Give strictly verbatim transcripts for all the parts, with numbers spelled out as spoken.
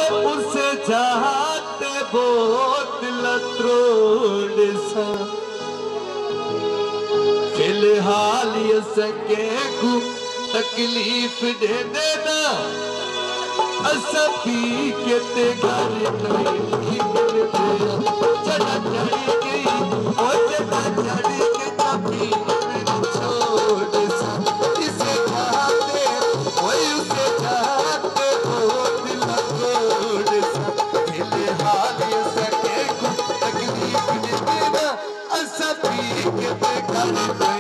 उसे चाहते बहुत लत्रोड़ सा फिलहाल ये सके को तकलीफ दे देना असा पी के ते घर नहीं चढ़ा चढ़ी गई और चढ़ा चढ़ी के तभी छोड़ सा इसे चाहते वही उसे चाहते बहुत लत्रोड़ सा फिलहाल ये सके को तकलीफ दे देना असा पी के ते घर नहीं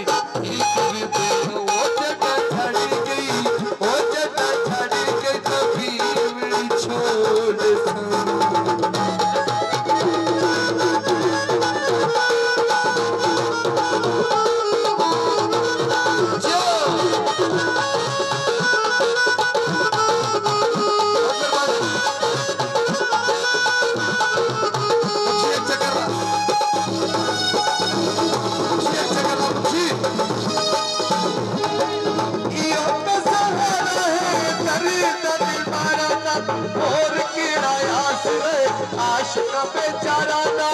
आशिक बेचारा ना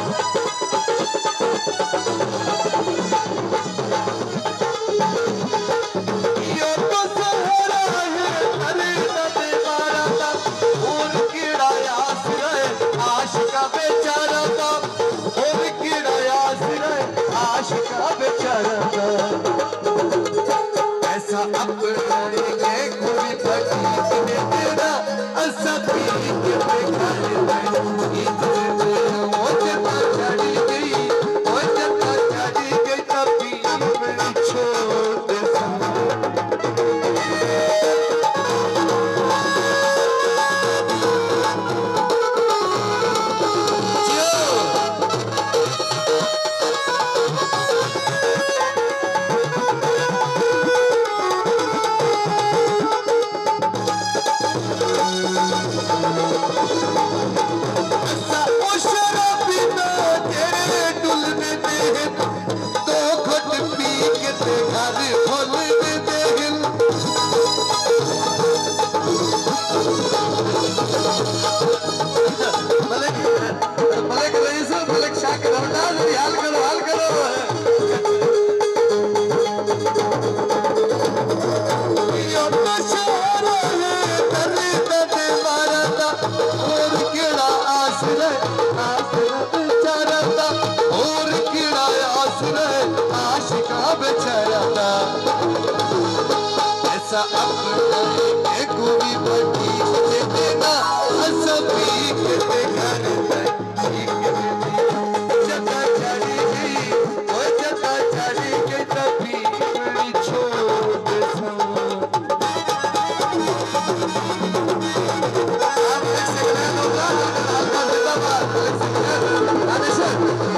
यो तो सहारा है अरे नबी मारा ना और कीड़ा यासिर है आशिक बेचारा ना और कीड़ा यासिर है आशिक बेचारा ना ऐसा अपना एक कोई तकलीफ दे देना ऐसा पी के बेकार ऐसा अपना एक गोरी बटी दे देना ऐसा पी के ते घर जता चढ़ी गई वो जता चढ़ी गई तभी बड़ी छोड़ सा आप एक सेकंड होगा आपका जिंदाबाद एक सेकंड आने से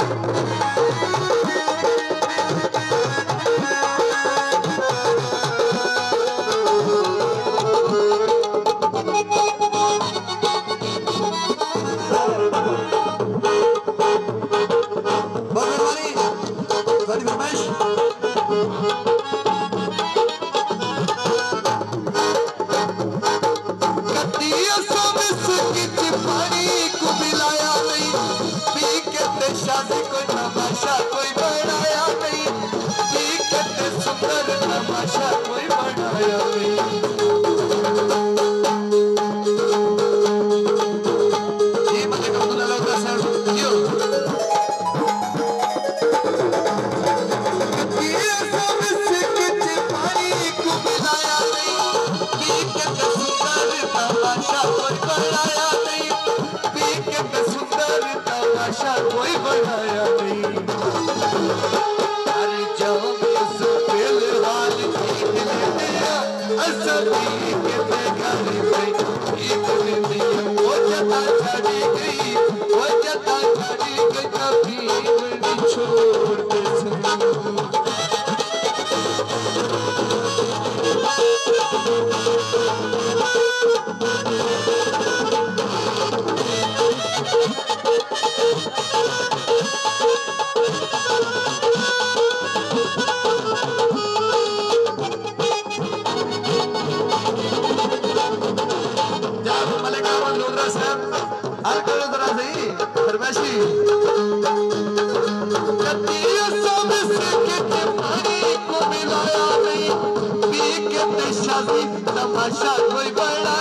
कोई बनाया नहीं अरे जाओ फिलहाल ठीक लेते ऐसा भी के घर में एक दिन वो जता चढ़ी गई वो जता चढ़ी गई कभी बड़ी छोड़ दे गुरुद्वारा साहब हर गुरुद्वारा सही फरमाइशी कतिया सब से के पानी को मिलाया नहीं पी के शादी तमाशा कोई बड़ा